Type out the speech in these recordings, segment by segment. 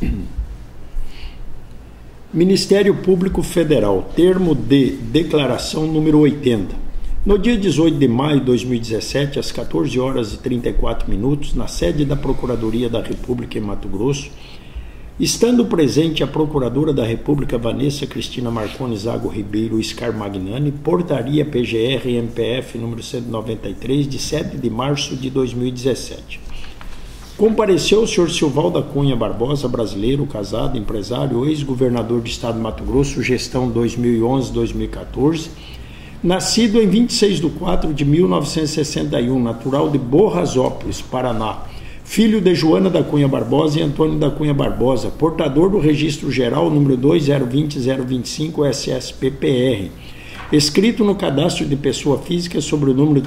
Ministério Público Federal, termo de declaração número 80. No dia 18 de maio de 2017, às 14 horas e 34 minutos, na sede da Procuradoria da República em Mato Grosso, estando presente a Procuradora da República Vanessa Cristina Marconi Zago Ribeiro Scarmagnani, portaria PGR-MPF número 193, de 7 de março de 2017. Compareceu o senhor Silval da Cunha Barbosa, brasileiro, casado, empresário, ex-governador do estado de Mato Grosso, gestão 2011-2014, nascido em 26 de 4 de 1961, natural de Borrasópolis, Paraná, filho de Joana da Cunha Barbosa e Antônio da Cunha Barbosa, portador do Registro Geral número 2020025 SSPPR, escrito no Cadastro de Pessoa Física sobre o número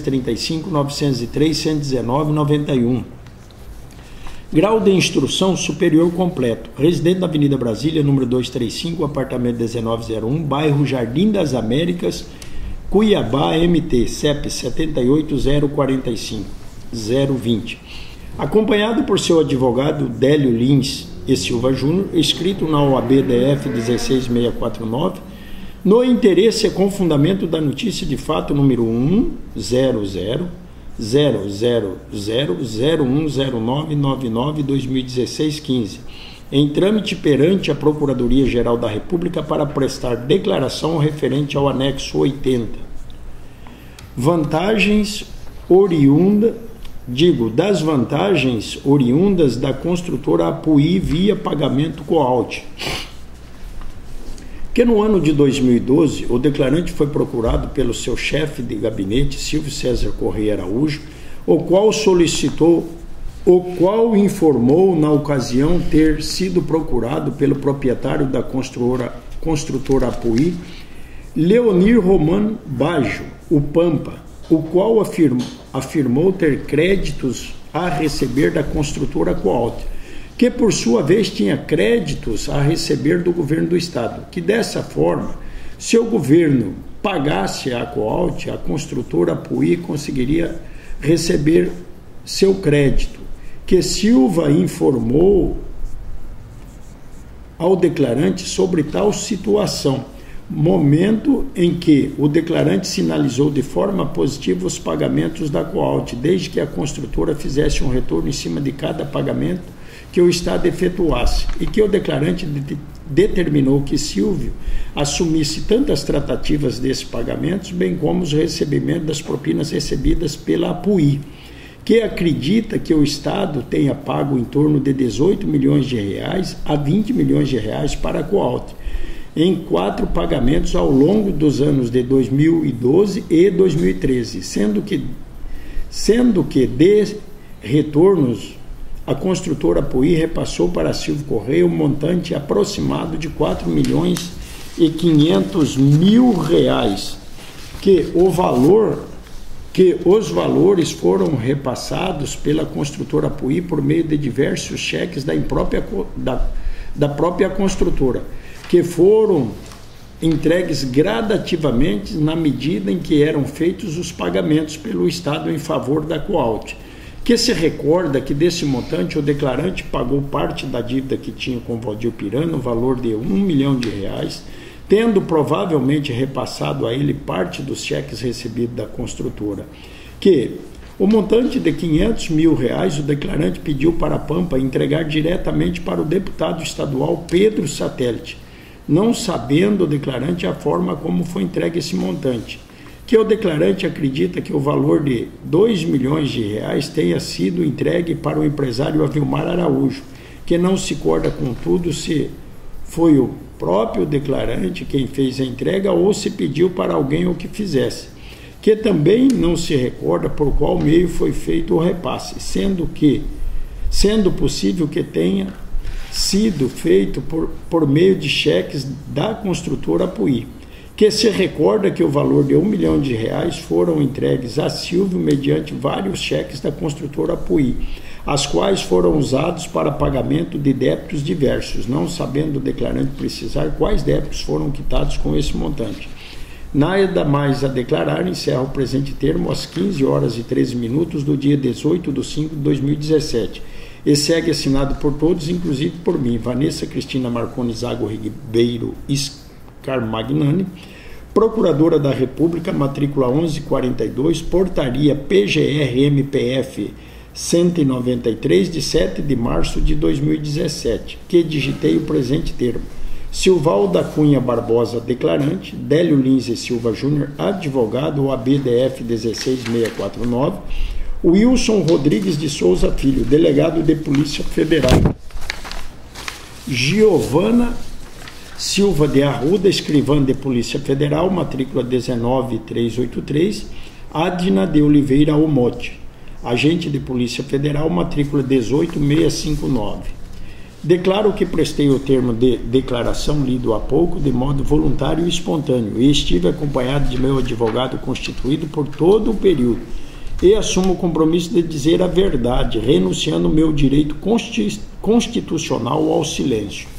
335.903.119.91. Grau de instrução superior completo. Residente da Avenida Brasília, número 235, apartamento 1901, bairro Jardim das Américas, Cuiabá, MT, CEP 78045-020. Acompanhado por seu advogado Délio Lins e Silva Júnior, escrito na OAB DF 16649, no interesse com fundamento da notícia de fato número 10000010999/2016-15, em trâmite perante a Procuradoria-Geral da República para prestar declaração referente ao anexo 80. Das vantagens oriundas da construtora Apuí via pagamento coaute. Que no ano de 2012, o declarante foi procurado pelo seu chefe de gabinete, Silvio César Correia Araújo, o qual informou na ocasião ter sido procurado pelo proprietário da construtora Apuí, Leonir Roman Baggio, o Pampa, o qual afirmou ter créditos a receber da construtora Coaute, que por sua vez tinha créditos a receber do governo do estado, que dessa forma, se o governo pagasse a Coaute, a construtora Apuí conseguiria receber seu crédito, que Silva informou ao declarante sobre tal situação, momento em que o declarante sinalizou de forma positiva os pagamentos da Coaute, desde que a construtora fizesse um retorno em cima de cada pagamento que o Estado efetuasse, e que o declarante determinou que Silvio assumisse tanto as tratativas desses pagamentos, bem como os recebimentos das propinas recebidas pela Apuí, que acredita que o Estado tenha pago em torno de 18 milhões de reais a 20 milhões de reais para a Coaute, em 4 pagamentos ao longo dos anos de 2012 e 2013, sendo que de retornos a construtora Apuí repassou para Silvio Correia um montante aproximado de 4 milhões e 500 mil reais, que os valores foram repassados pela construtora Apuí por meio de diversos cheques da própria construtora, que foram entregues gradativamente na medida em que eram feitos os pagamentos pelo Estado em favor da Coaute, que se recorda que desse montante o declarante pagou parte da dívida que tinha com Valdir Piran, no valor de 1 milhão de reais, tendo provavelmente repassado a ele parte dos cheques recebidos da construtora, que o montante de 500 mil reais o declarante pediu para a Pampa entregar diretamente para o deputado estadual Pedro Satélite, não sabendo o declarante a forma como foi entregue esse montante, que o declarante acredita que o valor de 2 milhões de reais tenha sido entregue para o empresário Avilmar Araújo, que não se recorda, contudo, se foi o próprio declarante quem fez a entrega ou se pediu para alguém o que fizesse, que também não se recorda por qual meio foi feito o repasse, sendo possível que tenha sido feito por meio de cheques da construtora Apuí, que se recorda que o valor de 1 milhão de reais foram entregues a Silvio mediante vários cheques da construtora Apuí, as quais foram usados para pagamento de débitos diversos, não sabendo o declarante precisar quais débitos foram quitados com esse montante. Nada mais a declarar, encerra o presente termo às 15 horas e 13 minutos do dia 18 de 5 de 2017. e segue assinado por todos, inclusive por mim, Vanessa Cristina Marconi Zago Ribeiro Scarmagnani, Procuradora da República, matrícula 1142, portaria PGR-MPF 193, de 7 de março de 2017, que digitei o presente termo. Silvalda Cunha Barbosa, declarante, Délio Lins e Silva Júnior, advogado, OAB-DF 16649, Wilson Rodrigues de Souza Filho, delegado de Polícia Federal, Giovana Silva de Arruda, escrivã de Polícia Federal, matrícula 19383, Adna de Oliveira Almote, agente de Polícia Federal, matrícula 18659. Declaro que prestei o termo de declaração lido há pouco de modo voluntário e espontâneo e estive acompanhado de meu advogado constituído por todo o período e assumo o compromisso de dizer a verdade, renunciando ao meu direito constitucional ao silêncio.